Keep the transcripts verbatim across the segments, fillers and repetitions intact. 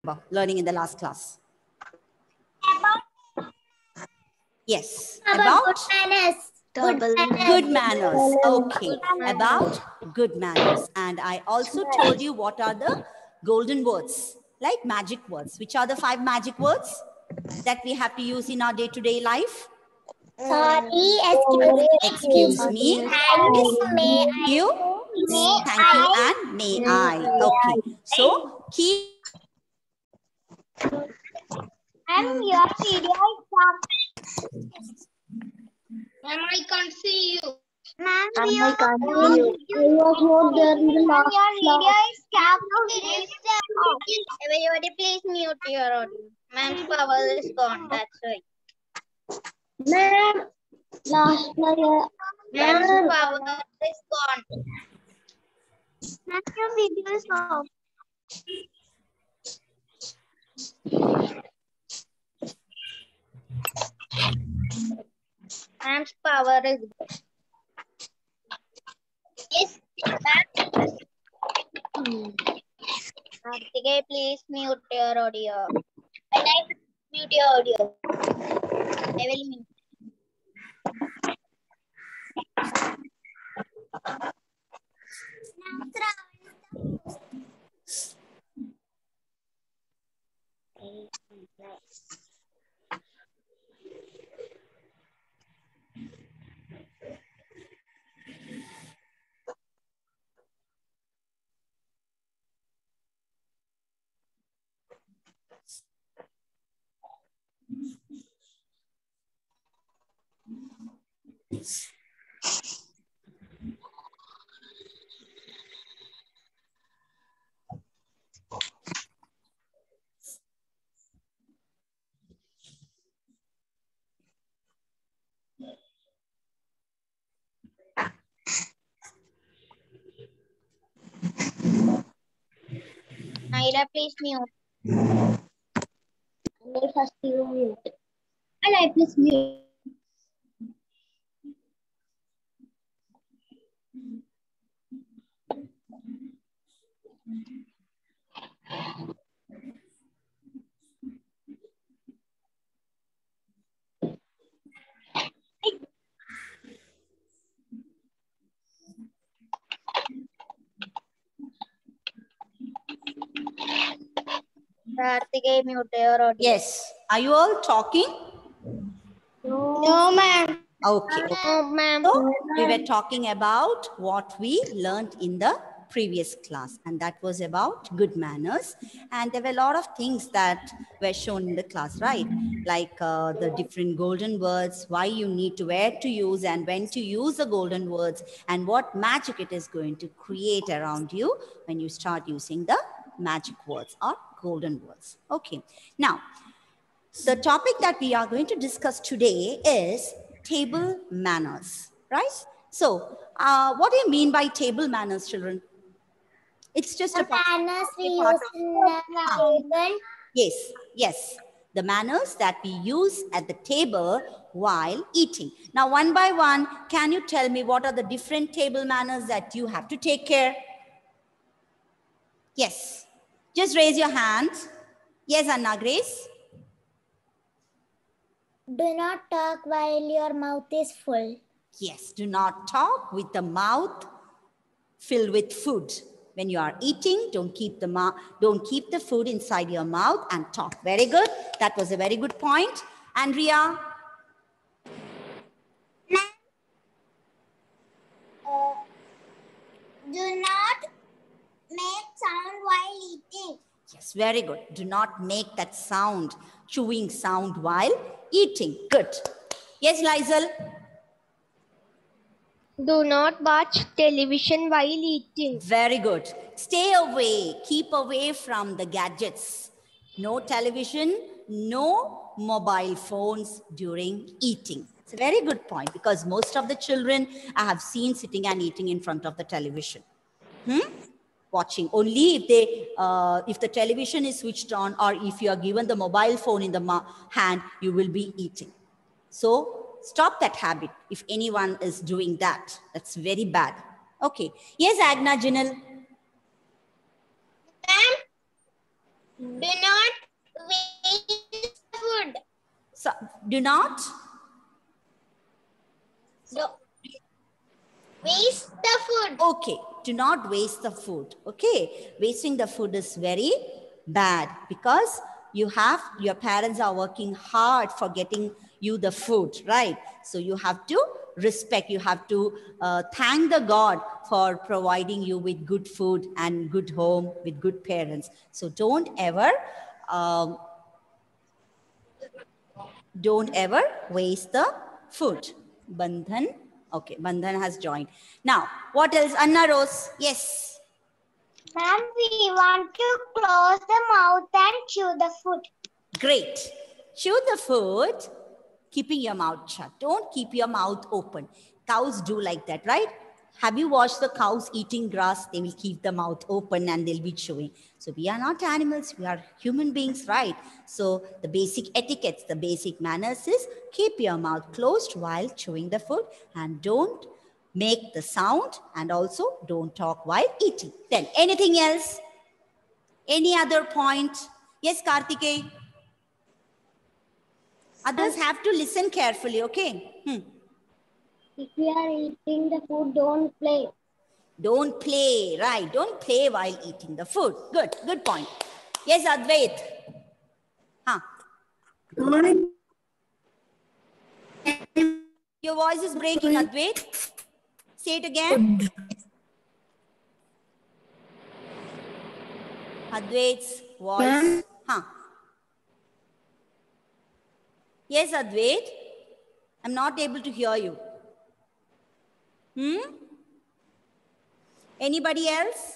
learning in the last class? About, Yes. about, About good manners. Good manners. good manners. Okay. Good manners. About good manners. And I also told you what are the golden words, like magic words. Which are the five magic words that we have to use in our day-to-day life? Sorry, excuse, Excuse me. Thanks, may Thank you. May Thank you and may I. Okay. So keep. I'm your video is Ma'am, I can't see you. Ma'am, we I are can't your see you. video. I was not there in the last Your video is captured. Everybody, please mute your audio. Ma'am's power is gone. That's right. Ma'am, last year. Ma'am's power is gone. Ma'am, your video is off. Ma'am's power is gone. Yes, ma'am. Karthikeya, please mute your audio. And I mute your audio. I will mute. Naira, please mute. First you mute. Alright, please mute. Karthikeya, mute your audio. Yes. Are you all talking? No, ma'am. Okay. Okay. No, ma'am. So we were talking about what we learned in the previous class, and that was about good manners. And there were a lot of things that were shown in the class, right? Like uh, the different golden words, why you need to, where to use and when to use the golden words, and what magic it is going to create around you when you start using the magic words or golden words. Okay. Now, the topic that we are going to discuss today is table manners, right? So, uh, what do you mean by table manners, children? It's just a The manners we part use in the table. Yes, yes. The manners that we use at the table while eating. Now, one by one, can you tell me what are the different table manners that you have to take care? Yes. Just raise your hand. Yes, Anna Grace. Do not talk while your mouth is full. Yes, do not talk with the mouth filled with food. When you are eating, don't keep the mouth, don't keep the food inside your mouth and talk. Very good. That was a very good point. Andrea? Uh, do not make sound while eating. Yes, very good. Do not make that sound, chewing sound while eating. Good. Yes, Lizel? Do not watch television while eating. Very good. Stay away. Keep away from the gadgets. No television, no mobile phones during eating. It's a very good point because most of the children I have seen sitting and eating in front of the television. Hmm? Watching. Only if they, uh, if the television is switched on or if you are given the mobile phone in the hand, you will be eating. So stop that habit if anyone is doing that. That's very bad. Okay. Yes, Agna Jinal. Do not Do not Do waste the food. Okay, do not waste the food. Okay, wasting the food is very bad because you have, your parents are working hard for getting you the food, right? So you have to respect, you have to uh, thank the God for providing you with good food and good home with good parents. So don't ever, um, don't ever waste the food. Bandhan. Okay, Bandhan has joined. Now, what else? Anna Rose. Yes. Ma'am, we want to close the mouth and chew the food. Great. Chew the food, keeping your mouth shut. Don't keep your mouth open. Cows do like that, right? Have you watched the cows eating grass? They will keep the mouth open and they'll be chewing. So we are not animals. We are human beings, right? So the basic etiquettes, the basic manners is keep your mouth closed while chewing the food and don't make the sound, and also don't talk while eating. Then anything else? Any other point? Yes, Kartikeya. Others have to listen carefully, okay? Hmm. If we are eating the food, don't play. Don't play, right? Don't play while eating the food. Good, good point. Yes, Advait. Huh. Your voice is breaking, Advait. Say it again. Advait's voice. Huh. Yes, Advait. I'm not able to hear you. Hmm? Anybody else?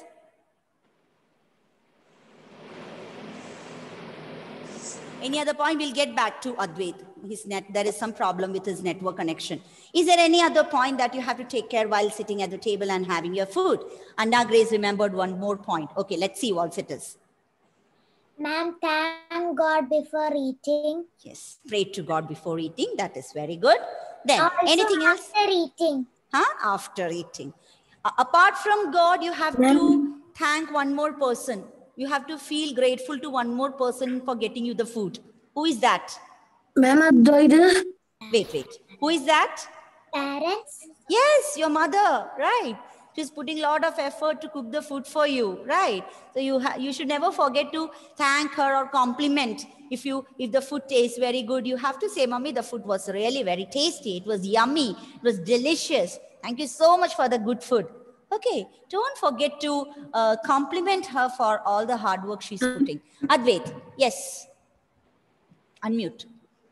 Any other point? We'll get back to Advait. His net, there is some problem with his network connection. Is there any other point that you have to take care while sitting at the table and having your food? Anna Grace remembered one more point. Okay, let's see what it is. Ma'am, thank God before eating. Yes, pray to God before eating. That is very good. Then, Also anything else? After eating. Huh? After eating. Uh, apart from God, you have to thank one more person. You have to feel grateful to one more person for getting you the food. Who is that? Ma'am, Wait, wait. Who is that? Parents. Yes, your mother, right? She's putting a lot of effort to cook the food for you, right? So you ha you should never forget to thank her or compliment. If you if the food tastes very good, you have to say, "Mommy, the food was really very tasty. It was yummy. It was delicious. Thank you so much for the good food." Okay, don't forget to uh, compliment her for all the hard work she's putting. Advait, yes. Unmute.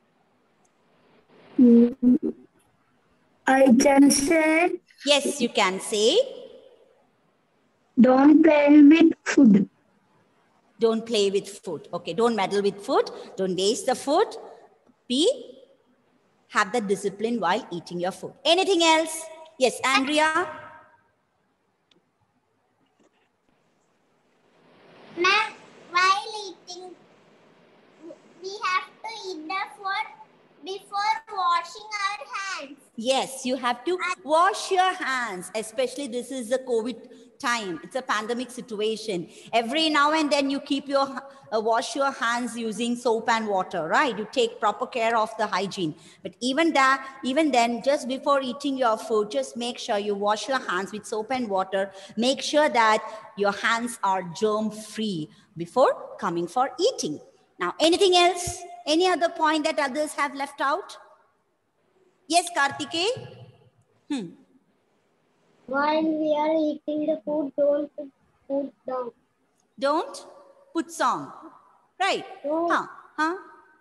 I can say. Yes, you can say. Don't play with food. Don't play with food. Okay, don't meddle with food. Don't waste the food. Be, have the discipline while eating your food. Anything else? Yes, Andrea. Ma'am, while eating, we have to eat the food before washing our hands. Yes, you have to wash your hands, especially this is the COVID time. It's a pandemic situation. Every now and then you keep your, uh, wash your hands using soap and water, right? You take proper care of the hygiene. But even that, even then, just before eating your food, just make sure you wash your hands with soap and water. Make sure that your hands are germ-free before coming for eating. Now, anything else? Any other point that others have left out? Yes, Kartikeya? Hmm. While we are eating the food, don't put food down. Don't put song. Right. No. Huh? Huh?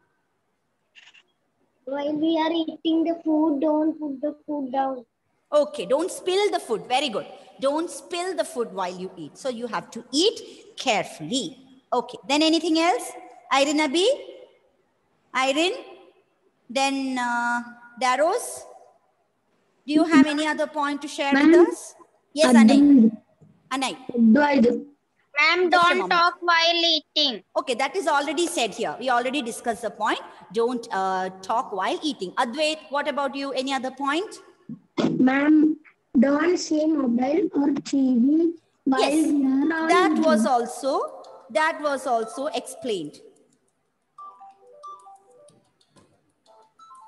While we are eating the food, don't put the food down. Okay, don't spill the food. Very good. Don't spill the food while you eat. So you have to eat carefully. Okay, then anything else? Irene Abi? Irene? Then uh, Daros? Do you have any other point to share with us? Yes, Anay. Anay. Ma'am, Just a don't moment. talk while eating. Okay, that is already said here. We already discussed the point. Don't uh, talk while eating. Advait, what about you? Any other point? Ma'am, don't see mobile or T V while Yes, we are on that eating. was also that was also explained.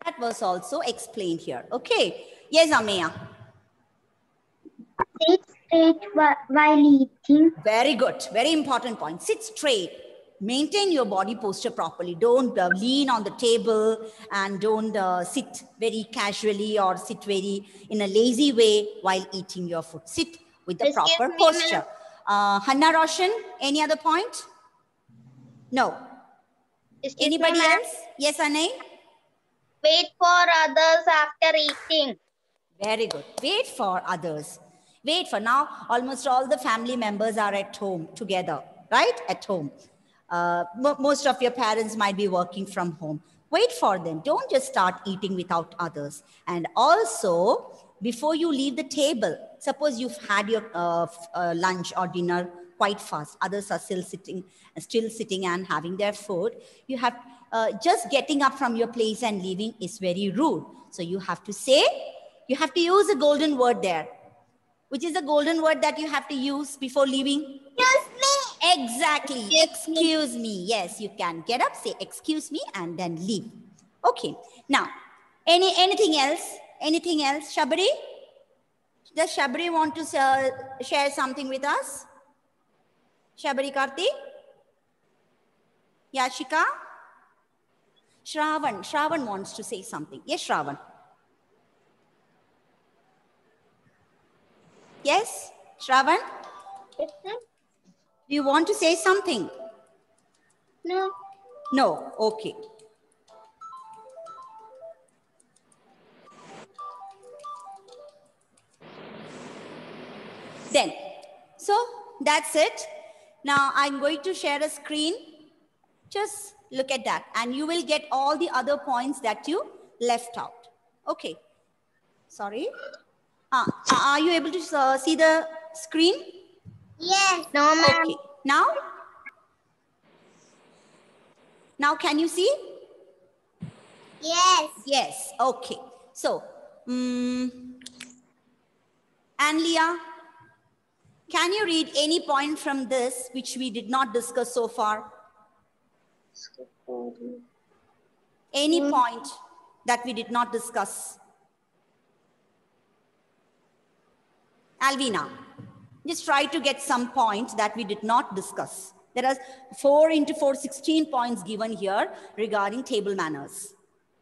That was also explained here. Okay. Yes, Ameya. Sit straight while eating. Very good. Very important point. Sit straight. Maintain your body posture properly. Don't uh, lean on the table and don't uh, sit very casually or sit very in a lazy way while eating your food. Sit with the Excuse proper me, posture. Uh, Hanna Roshan, any other point? No. Excuse Anybody me, else? Yes, Anay? Wait for others after eating. Very good. Wait for others. Wait for now. Almost all the family members are at home together, right? At home. Uh, mo most of your parents might be working from home. Wait for them. Don't just start eating without others. And also, before you leave the table, suppose you've had your uh, uh, lunch or dinner quite fast. Others are still sitting, still sitting and having their food. You have uh, just getting up from your place and leaving is very rude. So you have to say, you have to use a golden word there. Which is the golden word that you have to use before leaving? Excuse me. Exactly. Excuse me. Excuse me. Yes, you can get up, say excuse me, and then leave. Okay. Now, any anything else? Anything else? Shabari? Does Shabari want to uh, share something with us? Shabari Karti? Yashika? Shravan. Shravan wants to say something. Yes, Shravan. Yes, Shravan? Yes, sir. Do you want to say something? No. No. Okay. Then, so that's it. Now I'm going to share a screen. Just look at that and you will get all the other points that you left out. Okay. Sorry. Uh, are you able to uh, see the screen? Yes. No, ma'am. Okay. Now? Now can you see? Yes. Yes. Okay. So, um, Anlia, can you read any point from this which we did not discuss so far? Any Mm. point that we did not discuss? Alvina, just try to get some points that we did not discuss. There are four into four, sixteen points given here regarding table manners.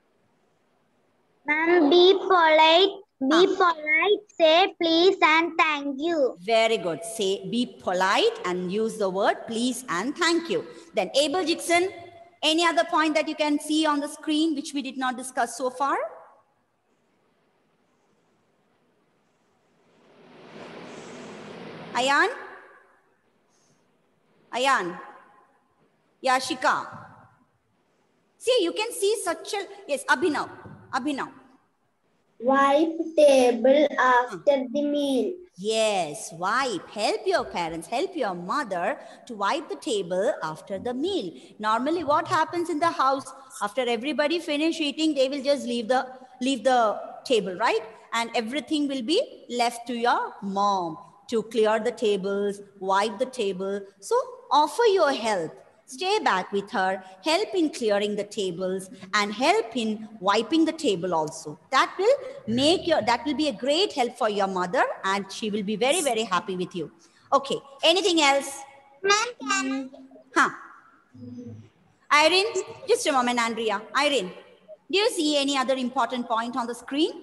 Ma'am, be polite. Be Ah. polite. Say please and thank you. Very good. Say, be polite and use the word please and thank you. Then Abel Dixon, any other point that you can see on the screen which we did not discuss so far? Ayan? Ayan? Yashika? See, you can see such a, yes, Abhinav. Abhinav. Wipe table after the meal. Yes, wipe. Help your parents, help your mother to wipe the table after the meal. Normally what happens in the house, after everybody finish eating, they will just leave the, leave the table, right? And everything will be left to your mom to clear the tables, wipe the table. So offer your help. Stay back with her, help in clearing the tables and help in wiping the table also. That will make your, that will be a great help for your mother and she will be very, very happy with you. Okay, anything else? Ma'am, can Huh? Irene, just a moment, Andrea. Irene, do you see any other important point on the screen?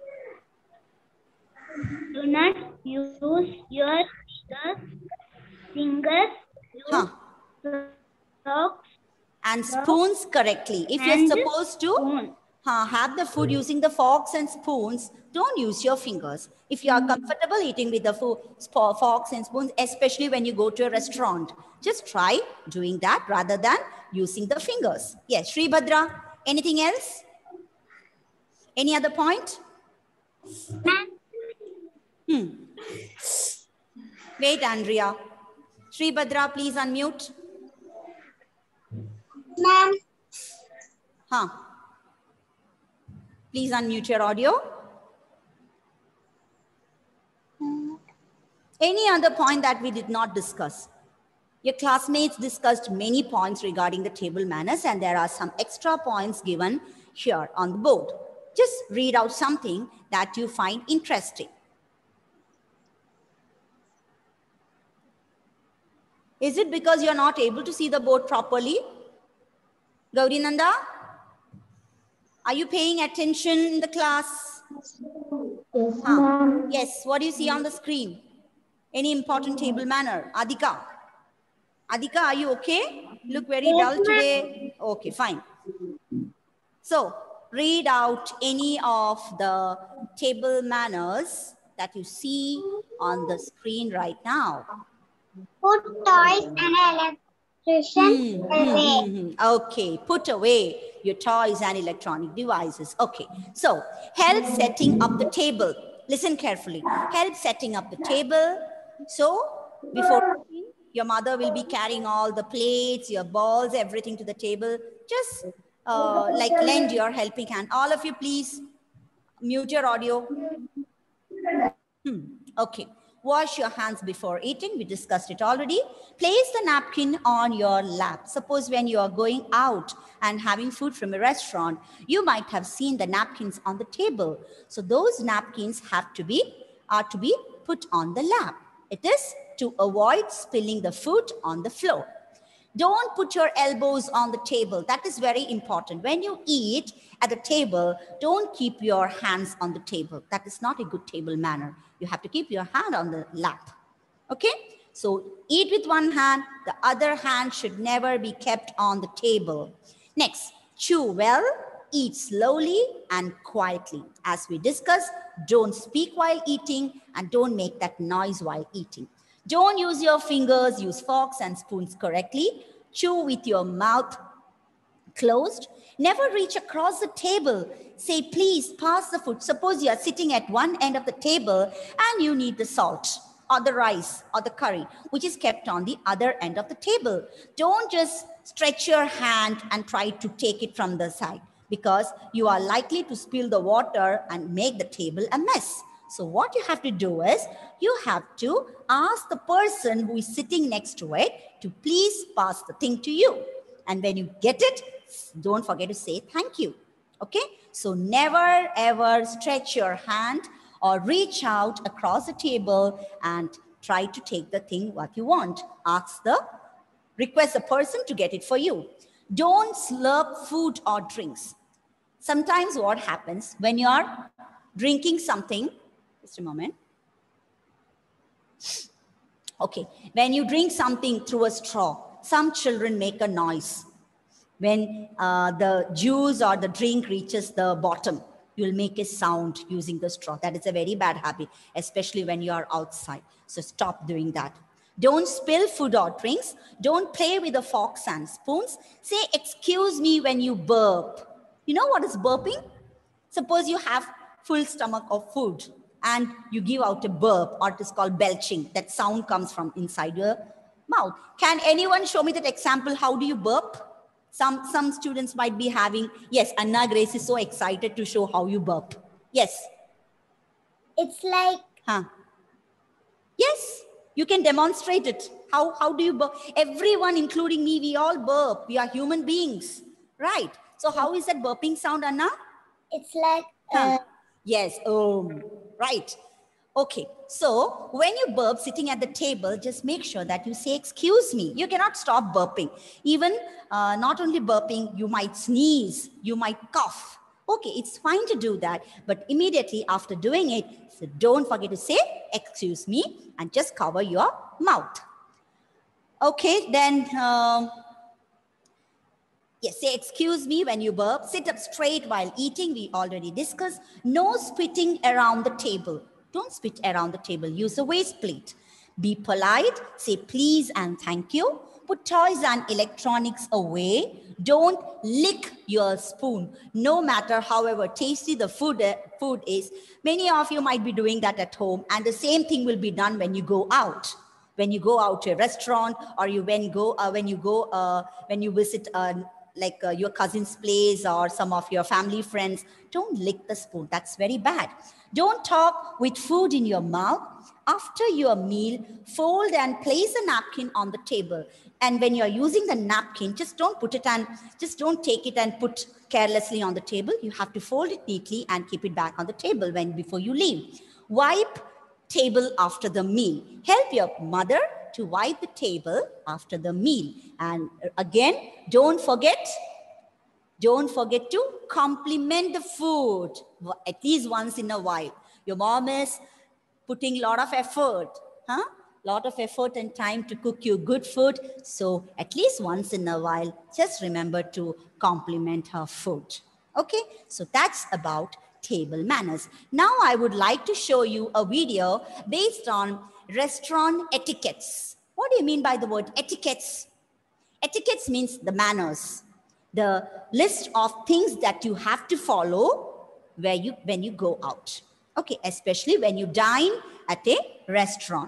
do not use your fingers. Use Huh? forks And spoons correctly. If you're and supposed to spoon. uh, have the food using the forks and spoons, don't use your fingers. If you are comfortable eating with the food, forks and spoons, especially when you go to a restaurant, just try doing that rather than using the fingers. Yes, Sri Bhadra, anything else? Any other point? Hmm. Wait, Andrea. Sri Bhadra, please unmute. Ma'am, Huh. Please unmute your audio. Any other point that we did not discuss? Your classmates discussed many points regarding the table manners and there are some extra points given here on the board. Just read out something that you find interesting. Is it because you're not able to see the board properly? Gauri Nanda, are you paying attention in the class? Yes, Huh. ma'am. Yes, what do you see on the screen? Any important table manner? Adhika? Adhika, are you okay? Look very dull today. Okay, fine. So, read out any of the table manners that you see on the screen right now. Put toys and electrician Hmm, away. hmm, hmm, hmm. Okay, put away your toys and electronic devices. Okay, so help setting up the table. Listen carefully. Help setting up the table. So, before your mother will be carrying all the plates, your balls, everything to the table. Just uh, like lend your helping hand. All of you, please mute your audio. Hmm. Okay. Wash your hands before eating. We discussed it already. Place the napkin on your lap. Suppose when you are going out and having food from a restaurant, you might have seen the napkins on the table. So those napkins have to be, are to be put on the lap. It is to avoid spilling the food on the floor. Don't put your elbows on the table. That is very important. When you eat at the table, don't keep your hands on the table. That is not a good table manner. You have to keep your hand on the lap. Okay? So eat with one hand. The other hand should never be kept on the table. Next, chew well, eat slowly and quietly. As we discussed, don't speak while eating and don't make that noise while eating. Don't use your fingers, use forks and spoons correctly. Chew with your mouth closed. Never reach across the table. Say, please pass the food. Suppose you are sitting at one end of the table and you need the salt or the rice or the curry, which is kept on the other end of the table. Don't just stretch your hand and try to take it from the side, because you are likely to spill the water and make the table a mess. So what you have to do is, you have to ask the person who is sitting next to it to please pass the thing to you. And when you get it, don't forget to say thank you. Okay? So never ever stretch your hand or reach out across the table and try to take the thing what you want. Ask the, request the person to get it for you. Don't slurp food or drinks. Sometimes what happens when you are drinking something, just a moment. Okay, when you drink something through a straw, some children make a noise. When uh, the juice or the drink reaches the bottom, you'll make a sound using the straw. That is a very bad habit, especially when you are outside. So stop doing that. Don't spill food or drinks. Don't play with the forks and spoons. Say, excuse me when you burp. You know what is burping? Suppose you have full stomach of food and you give out a burp, or it is called belching. That sound comes from inside your mouth. Can anyone show me that example? How do you burp? Some, some students might be having, yes, Anna Grace is so excited to show how you burp. Yes. It's like, Huh. Yes, you can demonstrate it. How, how do you burp? Everyone, including me, we all burp. We are human beings, right? So how is that burping sound, Anna? it's like, Huh. uh, Yes, um, right. Okay, so when you burp sitting at the table, just make sure that you say, excuse me. You cannot stop burping. Even uh, not only burping, you might sneeze, you might cough. Okay, it's fine to do that, but immediately after doing it, so don't forget to say, excuse me, and just cover your mouth. Okay, then, um, yes, say excuse me when you burp. Sit up straight while eating. We already discussed. No spitting around the table. Don't spit around the table. Use a waste plate. Be polite. Say please and thank you. Put toys and electronics away. Don't lick your spoon, no matter however tasty the food, uh, food is. Many of you might be doing that at home, and the same thing will be done when you go out. When you go out to a restaurant, or you when go uh, when you go uh, when you visit uh, like uh, your cousin's place or some of your family friends, don't lick the spoon. That's very bad. Don't talk with food in your mouth. After your meal, fold and place a napkin on the table. And when you're using the napkin, just don't put it and just don't take it and put carelessly on the table. You have to fold it neatly and keep it back on the table when before you leave. Wipe table after the meal. Help your mother to wipe the table after the meal. And again, don't forget, don't forget to compliment the food at least once in a while. Your mom is putting a lot of effort, huh? Lot of effort and time to cook you good food. So at least once in a while, just remember to compliment her food. Okay, so that's about table manners. Now I would like to show you a video based on restaurant etiquettes. What do you mean by the word etiquettes? Etiquettes means the manners, the list of things that you have to follow where you, when you go out. Okay, especially when you dine at a restaurant.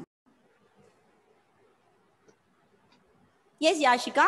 Yes, Yashika?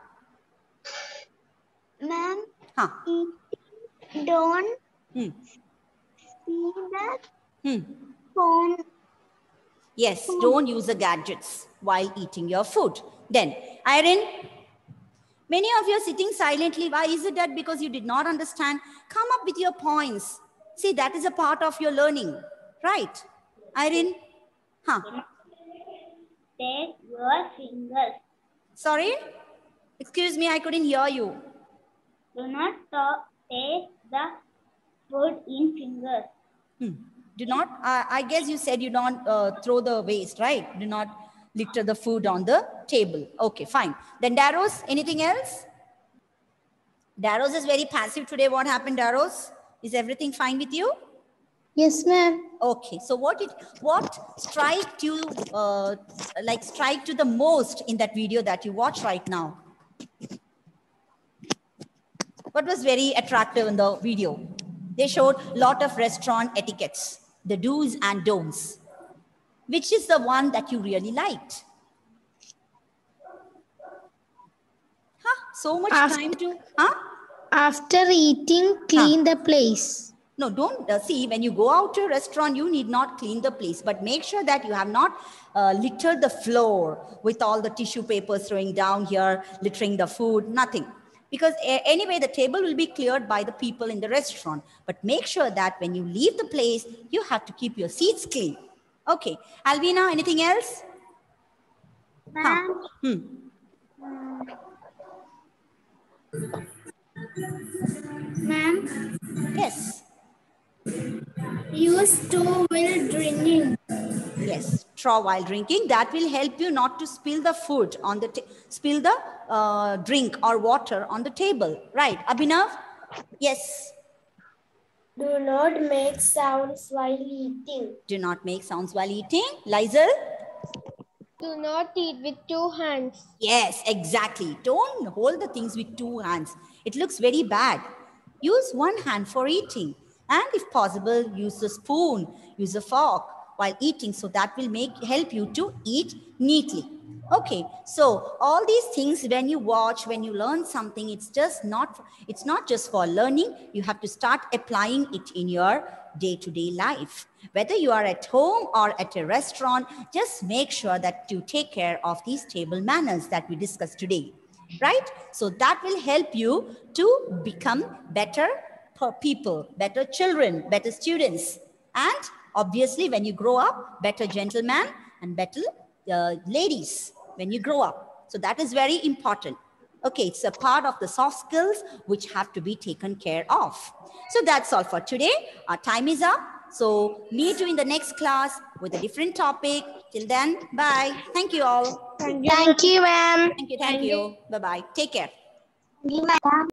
Ma'am, Huh. don't Hmm. see the Hmm. phone. Yes, don't use the gadgets while eating your food. Then, Irene, many of you are sitting silently. Why is it that? Because you did not understand? Come up with your points. See, that is a part of your learning, right? Irene? Huh. Take your fingers. Sorry? Excuse me, I couldn't hear you. Do not talk, take the food in fingers. Hmm. Do not, uh, I guess you said you don't uh, throw the waste, right? Do not litter the food on the table. Okay, fine. Then Daros, anything else? Daros is very passive today. What happened, Daros? Is everything fine with you? Yes, ma'am. Okay, so what it what strike you uh, like strike to the most in that video that you watch right now? What was very attractive in the video? They showed a lot of restaurant etiquettes, the do's and don'ts. Which is the one that you really liked? Huh? So much After- time to, huh? After eating, clean the place. No, don't uh, see, when you go out to a restaurant, you need not clean the place, but make sure that you have not uh, littered the floor with all the tissue papers throwing down here, littering the food, nothing. Because uh, anyway, the table will be cleared by the people in the restaurant. But make sure that when you leave the place, you have to keep your seats clean. Okay. Alvina, anything else? Ma'am, Huh. Hmm. ma'am, Yes. use two while drinking. Yes, straw while drinking. That will help you not to spill the food on the, spill the uh, drink or water on the table. Right, Abhinav? Yes. Do not make sounds while eating. Do not make sounds while eating. Lizel? Do not eat with two hands. Yes, exactly. Don't hold the things with two hands. It looks very bad. Use one hand for eating. And if possible, use a spoon, use a fork while eating. So that will make help you to eat neatly. Okay, so all these things, when you watch, when you learn something, it's just not, it's not just for learning. You have to start applying it in your day-to-day life. Whether you are at home or at a restaurant, just make sure that you take care of these table manners that we discussed today, right? So that will help you to become better people, better children, better students. And obviously, when you grow up, better gentlemen and better uh, ladies when you grow up. So that is very important. Okay, it's a part of the soft skills which have to be taken care of. So that's all for today. Our time is up. So meet you in the next class with a different topic. Till then, bye. Thank you all. Thank you, ma'am. Thank you. Thank you. Bye-bye. Take care.